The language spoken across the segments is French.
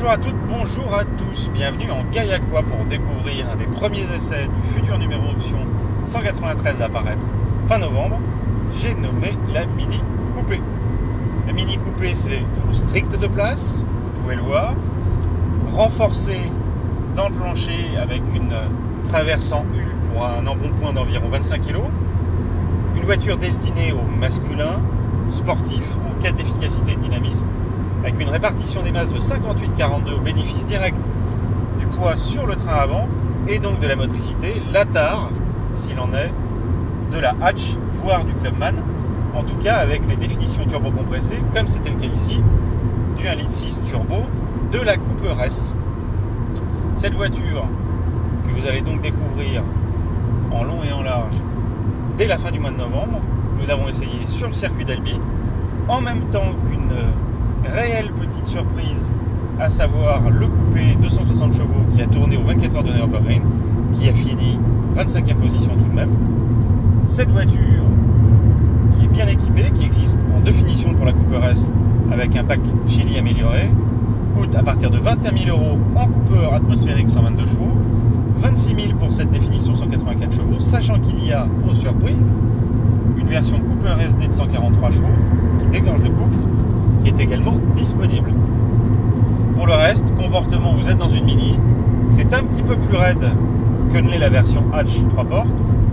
Bonjour à toutes, bonjour à tous, bienvenue en Gaillacois pour découvrir un des premiers essais du futur numéro option 193 à apparaître fin novembre. J'ai nommé la Mini Coupé. La Mini Coupé, c'est strict de place, vous pouvez le voir, renforcé dans le plancher avec une traverse en U pour un embonpoint d'environ 25 kg. Une voiture destinée aux masculins, sportifs, en quête d'efficacité et de dynamisme, avec une répartition des masses de 58-42 au bénéfice direct du poids sur le train avant et donc de la motricité, l'ATAR, s'il en est, de la hatch, voire du Clubman, en tout cas avec les définitions turbo-compressées, comme c'était le cas ici, du 1,6 litre turbo de la Cooper S. Cette voiture, que vous allez donc découvrir en long et en large dès la fin du mois de novembre, nous l'avons essayé sur le circuit d'Albi, en même temps qu'une réelle petite surprise, à savoir le coupé 260 chevaux qui a tourné aux 24 heures de Nürburgring, qui a fini 25e position tout de même. Cette voiture qui est bien équipée, qui existe en deux finitions pour la Cooper S avec un pack Geely amélioré, coûte à partir de 21 000 € en Cooper atmosphérique 122 chevaux, 26 000 pour cette définition 184 chevaux, sachant qu'il y a, aux surprises, une version Cooper SD de 143 chevaux qui dégorge de couple, qui est également disponible. Pour le reste, comportement, vous êtes dans une Mini, c'est un petit peu plus raide que ne l'est la version hatch 3 portes,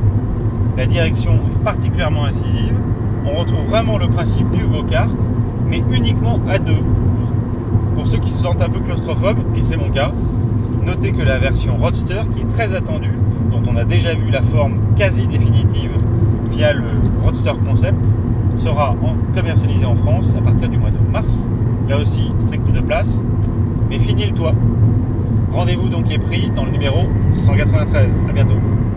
la direction est particulièrement incisive, on retrouve vraiment le principe du go-kart, mais uniquement à deux. Pour ceux qui se sentent un peu claustrophobes, et c'est mon cas, notez que la version Roadster, qui est très attendue, dont on a déjà vu la forme quasi définitive via le Roadster Concept, sera commercialisée en France à partir du mois de mars. Là aussi, strict de place, mais fini le toit. Rendez-vous donc est pris dans le numéro 193. À bientôt.